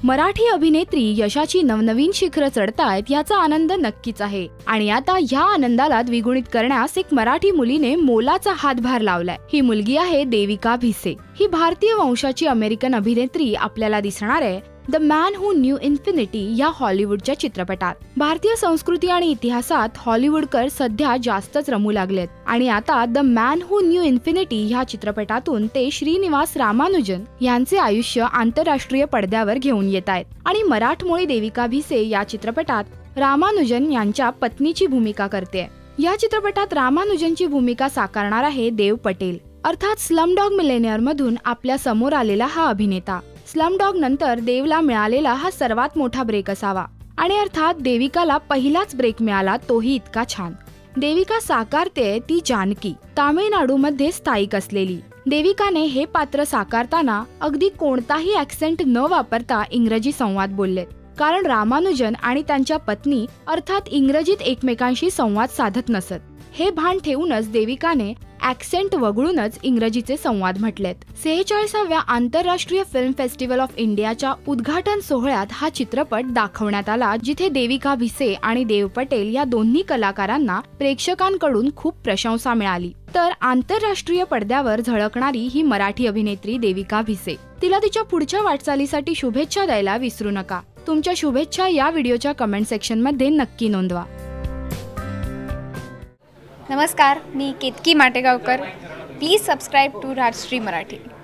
मराठी अभिनेत्री यशाची नवनवीन शिखरं चढतायत याचा आनंद नक्कीच आहे आणि आता ह्या आनंदाला द्विगुणित करण्यास एक मराठी मुलीने मोलाचा हातभार लावलाय। ही मुलगी आहे देविका भिसे। ही भारतीय वंशाची अमेरिकन अभिनेत्री आपल्याला दिसणार आहे the man who knew infinity या हॉलिवूडच्या चित्रपटात। भारतीय संस्कृती आणि इतिहासात हॉलिवूडकर सध्या जास्तच रमू लागलेत आणि आता the man who knew infinity ह्या चित्रपटातून ते श्रीनिवास रामानुजन यांचे आयुष्य आंतरराष्ट्रीय पडद्यावर घेऊन येत आहेत आणि मराठमोळी देविका भिसे या चित्रपटात रामानुजन यांच्या पत्नीची भूमिका करते। या चित्रपटात रामानुजनची भूमिका साकारणार आहे देव पटेल, अर्थात स्लमडॉग मिलेनियर मधून आपल्या समोर आलेला हा अभिनेता। स्लमडॉग नंतर देवला मिळालेला हा सर्वात मोठा ब्रेक असावा आणि अर्थात देविकाला पहिलाच ब्रेक मिळाला, तोही इतका छान। देविका साकारते ती जानकी, तामिळनाडूमध्ये स्थायिक असलेली। देविकाने हे पात्र साकारताना अगदी कोणताही ऍक्सेंट न वापरता इंग्रजी संवाद बोललेत, कारण रामानुजन आणि त्यांच्या पत्नी अर्थात इंग्रजीत एकमेकांशी संवाद साधत नसत। हे भान ठेवूनच देविकाने ऍक्सेंट वगळूनच इंग्रजीचे संवाद म्हटलेत। 46व्या आंतरराष्ट्रीय फिल्म फेस्टिवल ऑफ इंडियाच्या उद्घाटन सोहळ्यात हा चित्रपट दाखवण्यात आला, जिथे देविका भिसे आणि देव पटेल या दोन्ही कलाकारांना प्रेक्षकांकडून खूप प्रशंसा मिळाली। तर आंतरराष्ट्रीय पडद्यावर झळकणारी ही मराठी अभिनेत्री देविका भिसे, तिला तिच्या पुढच्या वाटचालीसाठी शुभेच्छा द्यायला विसरू नका। तुमच्या शुभेच्छा या व्हिडिओच्या कमेंट सेक्शन मध्ये नक्की नोंदवा। नमस्कार, मी Ketaki Mategaonkar. Please subscribe to Rajshri Marathi.